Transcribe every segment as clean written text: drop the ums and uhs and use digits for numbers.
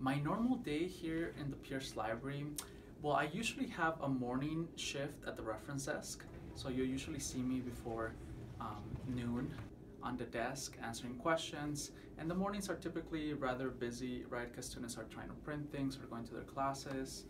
My normal day here in the Pierce Library, well, I usually have a morning shift at the reference desk. So you'll usually see me before noon on the desk answering questions. And the mornings are typically rather busy, right? Because students are trying to print things or going to their classes.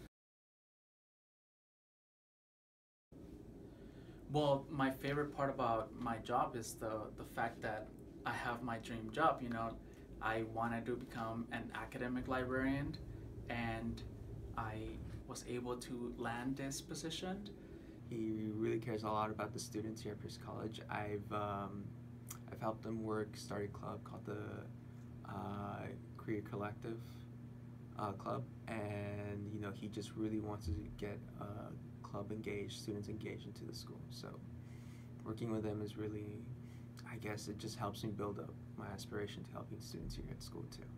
Well, my favorite part about my job is the fact that I have my dream job. I wanted to become an academic librarian, and I was able to land this position. He really cares a lot about the students here at Pierce College. I've helped him start a club called the Career Collective Club, and he just really wants to get club engaged, students engaged into the school. So working with him is really, I guess, it just helps me build up my aspiration to helping students here at school too.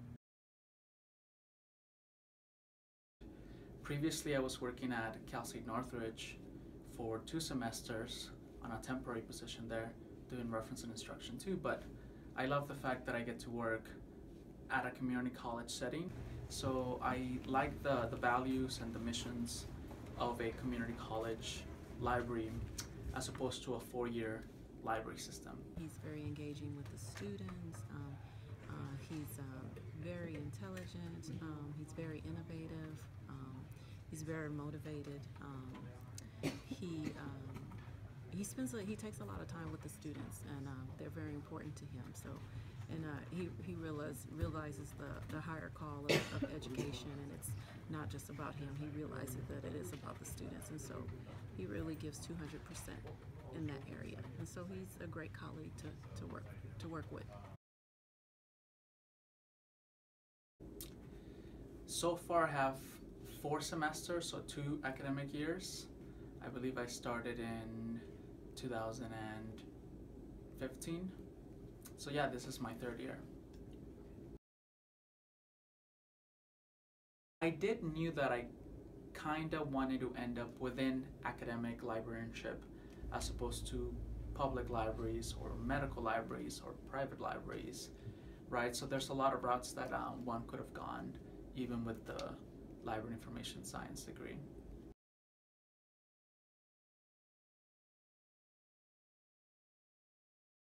Previously, I was working at Cal State Northridge for 2 semesters on a temporary position there, doing reference and instruction too, but I love the fact that I get to work at a community college setting. So I like the values and the missions of a community college library as opposed to a 4-year library system. He's very engaging with the students. He's very intelligent. He's very innovative. He's very motivated. He takes a lot of time with the students, and they're very important to him. So, and he realizes the higher call of education, and it's not just about him. He realizes that it is about the students, and so he really gives 200% in that area. And so he's a great colleague to work with. So far I have 4 semesters, so 2 academic years. I believe I started in 2015. So yeah, this is my 3rd year. I knew that I kind of wanted to end up within academic librarianship as opposed to public libraries or medical libraries or private libraries, right? So there's a lot of routes that one could have gone even with the library information science degree.